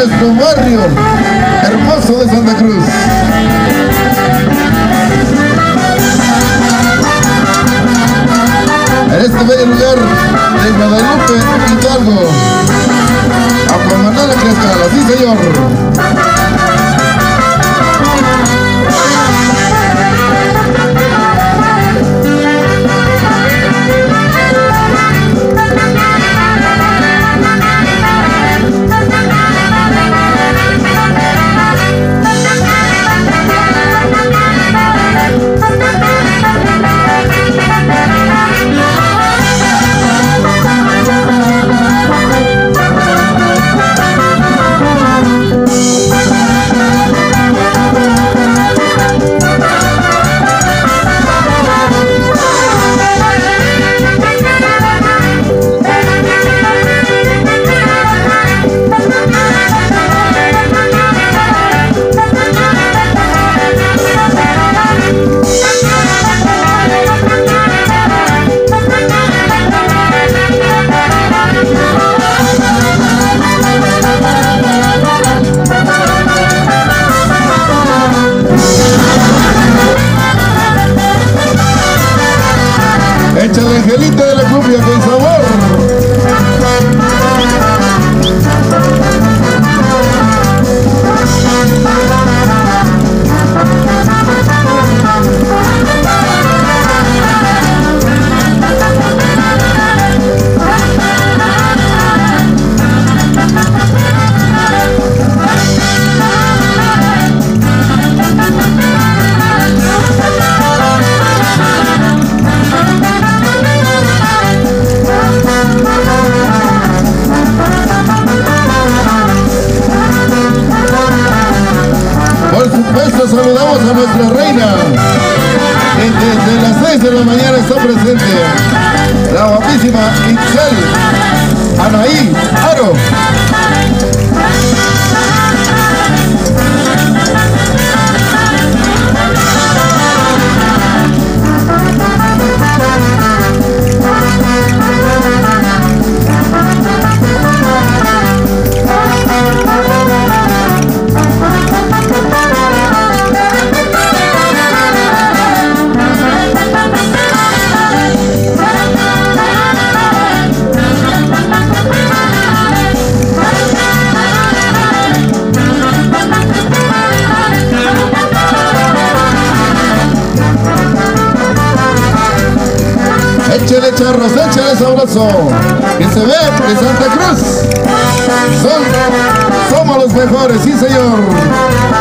nuestro barrio hermoso de Santa Cruz. En este bello lugar de Guadalupe, Hidalgo, a Juan Manuel Crescala, sí señor. Échale angelito de la cumbia con sabor. Saludamos a nuestra reina, que desde las 6 de la mañana está presente, la guapísima Itzel Anaí Aro. Échale charros, échale sabroso, que se ve que Santa Cruz somos los mejores, sí señor.